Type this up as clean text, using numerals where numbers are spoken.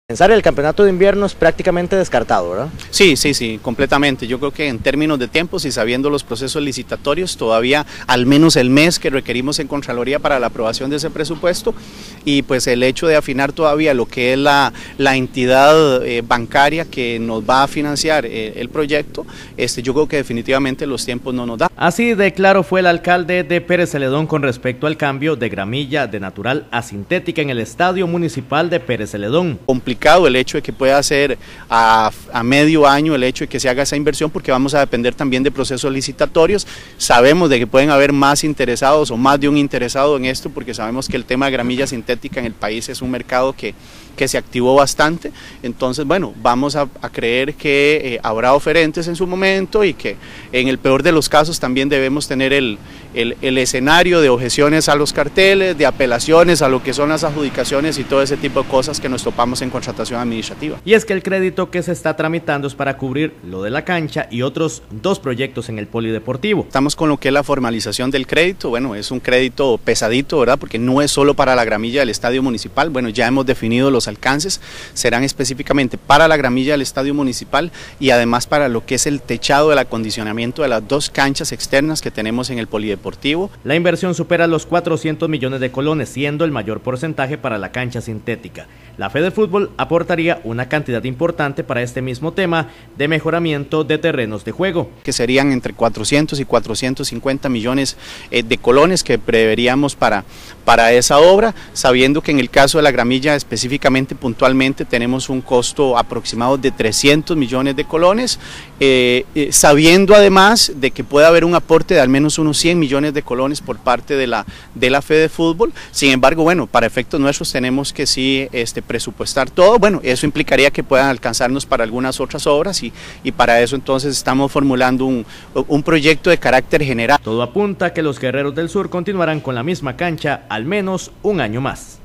Pensar el campeonato de invierno es prácticamente descartado, ¿verdad? Sí, completamente. Yo creo que en términos de tiempos y sabiendo los procesos licitatorios, todavía al menos el mes que requerimos en Contraloría para la aprobación de ese presupuesto, y pues el hecho de afinar todavía lo que es la entidad bancaria que nos va a financiar el proyecto, yo creo que definitivamente los tiempos no nos dan. Así de claro fue el alcalde de Pérez Celedón con respecto al cambio de gramilla de natural a sintética en el Estadio Municipal de Pérez Celedón. Complicado el hecho de que pueda ser a medio año el hecho de que se haga esa inversión, porque vamos a depender también de procesos licitatorios. Sabemos de que pueden haber más interesados o más de un interesado en esto, porque sabemos que el tema de gramilla sintética en el país es un mercado que se activó bastante. Entonces, bueno, vamos a creer que habrá oferentes en su momento, y que en el peor de los casos también debemos tener el escenario de objeciones a los carteles, de apelaciones a lo que son las adjudicaciones y todo ese tipo de cosas que nos topamos en contratación administrativa. Y es que el crédito que se está tramitando es para cubrir lo de la cancha y otros 2 proyectos en el polideportivo. Estamos con lo que es la formalización del crédito. Bueno, es un crédito pesadito, ¿verdad? Porque no es solo para la gramilla del estadio municipal. Bueno, ya hemos definido los alcances, serán específicamente para la gramilla del estadio municipal y además para lo que es el techado del acondicionamiento de las 2 canchas externas que tenemos en el polideportivo. La inversión supera los 400 millones de colones, siendo el mayor porcentaje para la cancha sintética. La Fedefútbol aportaría una cantidad importante para este mismo tema de mejoramiento de terrenos de juego, que serían entre 400 y 450 millones de colones que preveríamos para esa obra, sabiendo que en el caso de la gramilla específicamente, puntualmente, tenemos un costo aproximado de 300 millones de colones, sabiendo además de que puede haber un aporte de al menos unos 100 millones de colones por parte de la Fedefútbol. Sin embargo, bueno, para efectos nuestros tenemos que sí presupuestar todo. Bueno, eso implicaría que puedan alcanzarnos para algunas otras obras, y para eso entonces estamos formulando un proyecto de carácter general. Todo apunta a que los Guerreros del Sur continuarán con la misma cancha al menos un año más.